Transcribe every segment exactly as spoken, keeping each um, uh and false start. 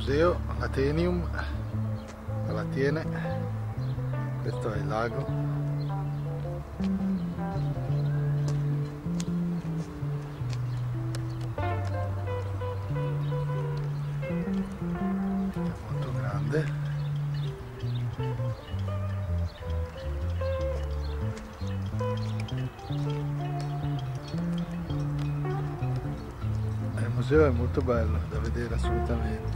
museo Lathenium alla Tène. Questo è il lago. È molto grande. Il museo è molto bello da vedere assolutamente.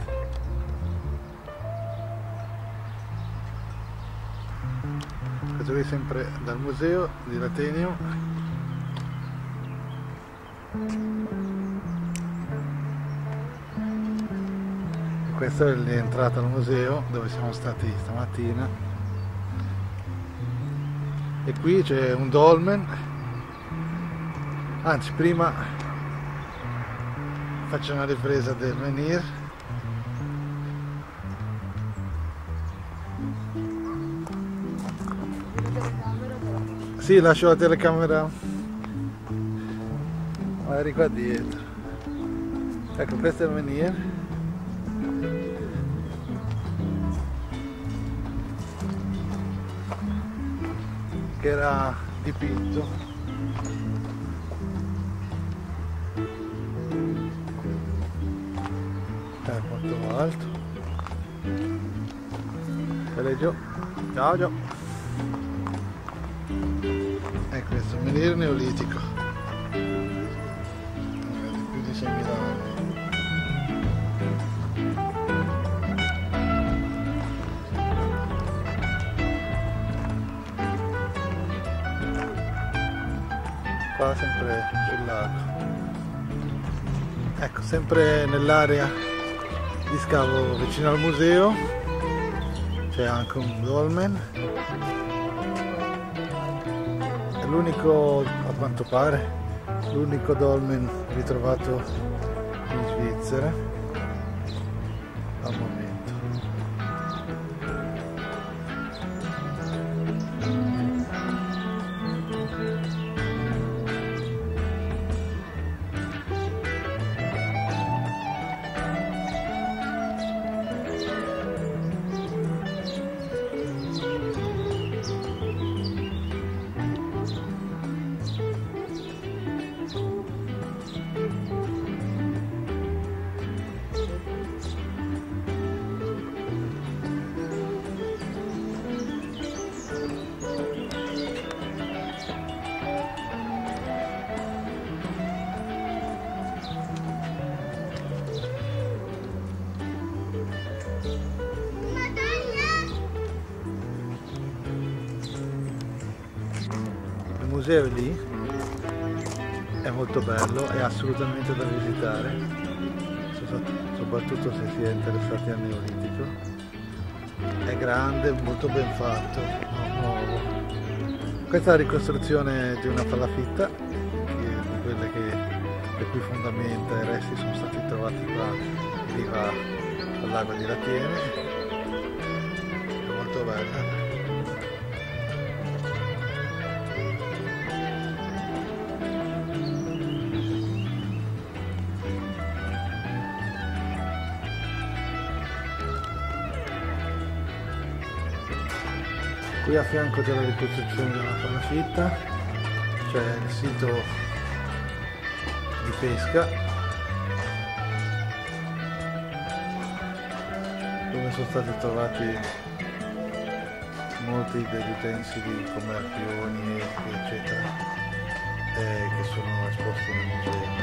Questo qui è sempre dal museo di Lathenium. Questa è l'entrata al museo dove siamo stati stamattina. E qui c'è un dolmen. Anzi, prima faccio una ripresa del menhir. Sì, lascio la telecamera magari qua dietro. Ecco, questo è il menhir. Che era dipinto. È molto alto. Sale giù. Ciao ciao. E questo è un menhir neolitico. Di più di seimila anni. Qua sempre sul lago. Ecco, sempre nell'area di scavo vicino al museo c'è anche un dolmen. È l'unico, a quanto pare, l'unico dolmen ritrovato in Svizzera al momento. Il museo è lì, è molto bello, è assolutamente da visitare, soprattutto se si è interessati al neolitico. È grande, molto ben fatto, nuovo. Questa è la ricostruzione di una palafitta, di quelle che, le cui fondamenta e resti sono stati trovati qua in riva al lago di Lathenium. È molto bella. Qui a fianco c'è la ricostruzione della palafitta, c'è il sito di pesca dove sono stati trovati molti degli utensili come arpioni, eschi, eccetera, eh, che sono esposti nel museo.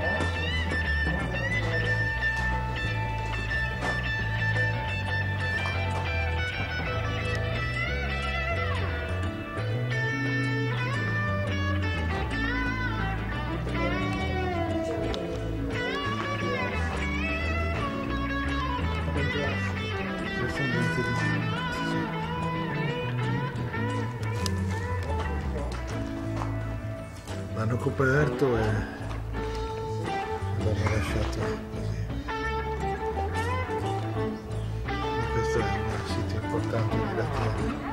L'hanno coperto e l'hanno lasciato così. Questo è un sito importante di Lathenium.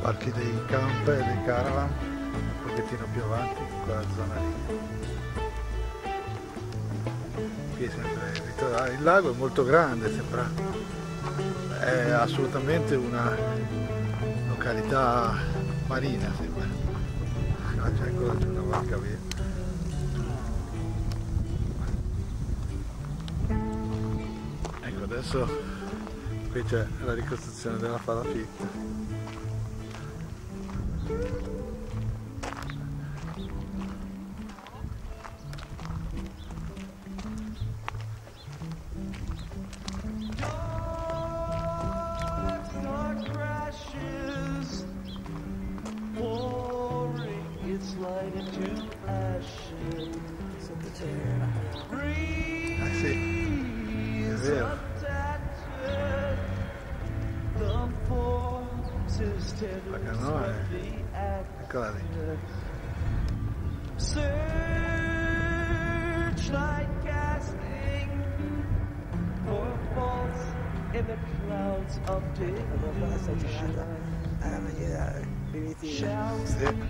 parchi dei camp e dei caravan un pochettino più avanti in quella zona lì. Qui è sempre il litorale. Il lago è molto grande, sembra, è assolutamente una località marina, sembra. Ah, c'è ancora giù una barca via. Ecco, adesso qui c'è la ricostruzione della palafitta. Eh sì, è vero. La canoa è... eccola lì. Sì.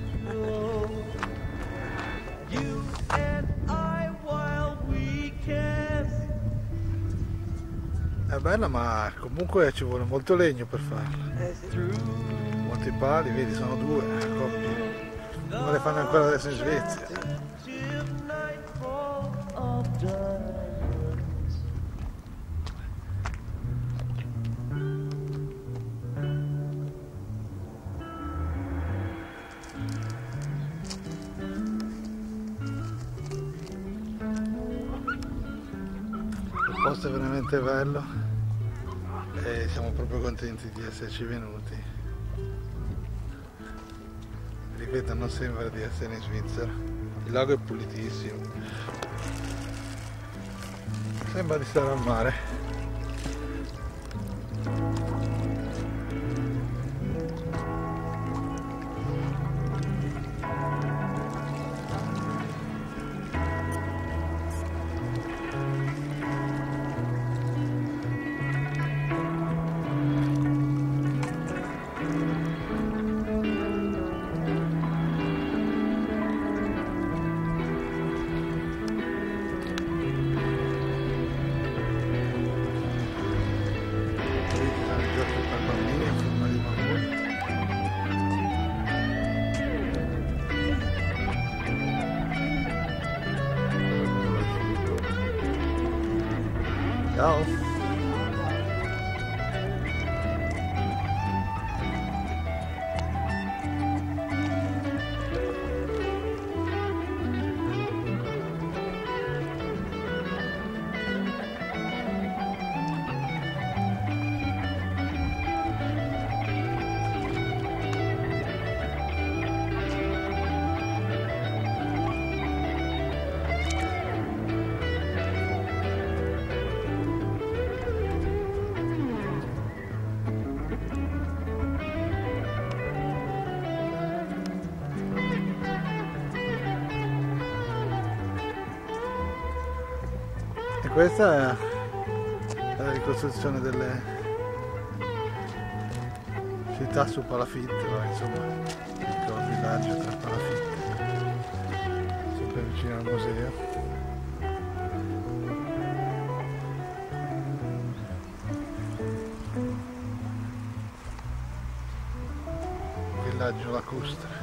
È bella, ma comunque ci vuole molto legno per farla. Eh sì. Molti pali, vedi, sono due coppie. Come le fanno ancora adesso in Svezia. Il posto è veramente bello e siamo proprio contenti di esserci venuti. Ripeto, non sembra di essere in Svizzera. Il lago è pulitissimo, sembra di stare al mare. Ciao! E questa è la ricostruzione delle città su palafitte, insomma, il villaggio tra palafitte, sempre vicino al museo. Villaggio lacustre.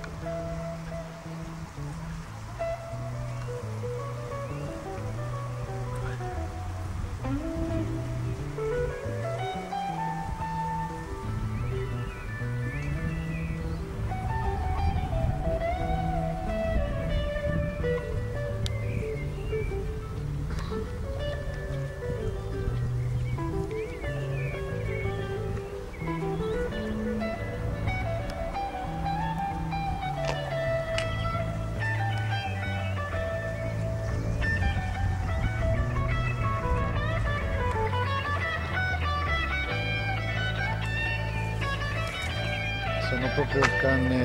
Sono proprio canne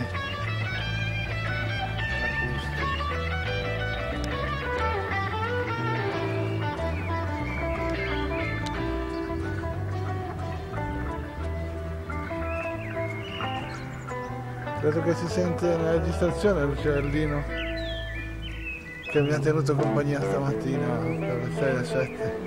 lacustre. Quello che si sente nella registrazione è l'uccellino che mi ha tenuto compagnia stamattina per le sei alle sette.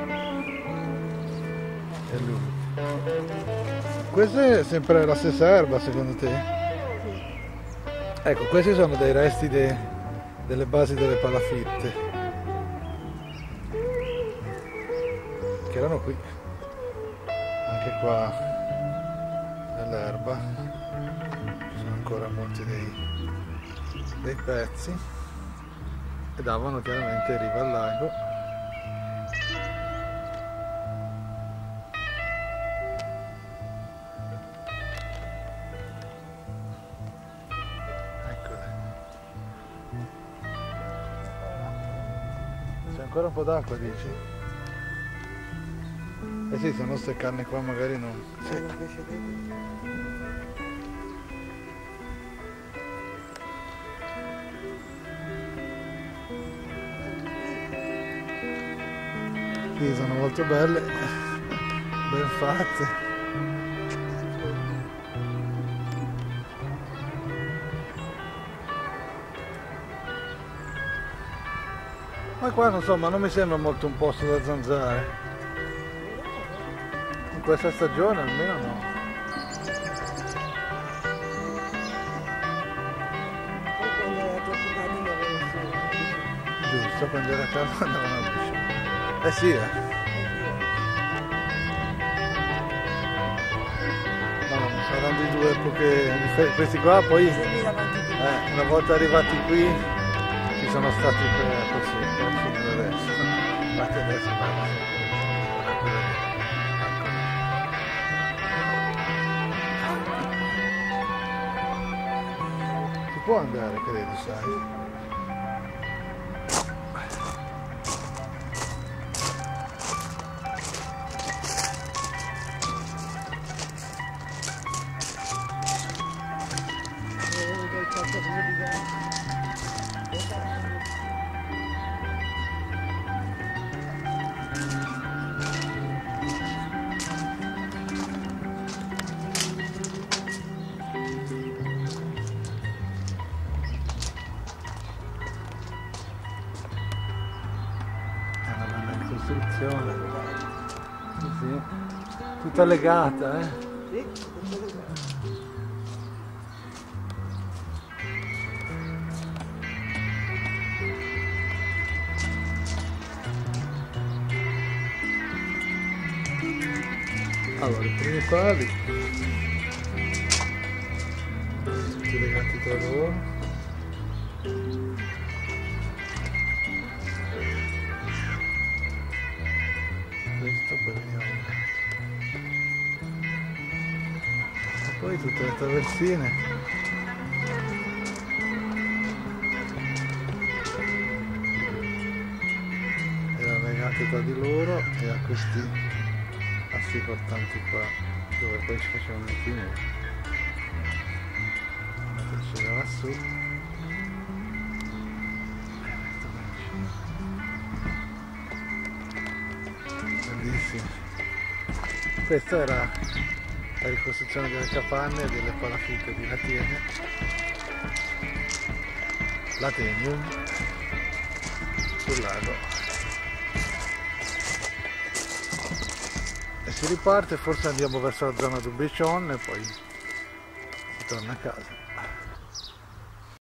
È lui. Questa è sempre la stessa erba secondo te? Ecco, questi sono dei resti de, delle basi delle palafitte che erano qui, anche qua nell'erba ci sono ancora molti dei, dei pezzi e davano chiaramente in riva al lago. C'è ancora un po' d'acqua, dici? Eh sì, se no ste canne qua magari non... Sì. Sì, sono molto belle, ben fatte. Ma qua non so, ma non mi sembra molto un posto da zanzare. In questa stagione almeno no. Giusto, quando era a casa andavano a buscare. Eh sì, eh. No, saranno di due epoche differenti. Questi qua poi, eh, una volta arrivati qui, ci sono stati per così. Adesso, infatti adesso si può andare, credo, sai. Costruzione, sì, sì. Tutta legata, eh? Allora, i primi pali tutti legati tra loro. Poi veniamo e poi tutte le traversine erano legate tra di loro e a questi assi portanti qua dove poi ci facevano i fini che c'era lassù. Questa era la ricostruzione delle capanne e delle palafitte di Lathenium, Lathenium sul lago. E si riparte, forse andiamo verso la zona di Bricion e poi si torna a casa.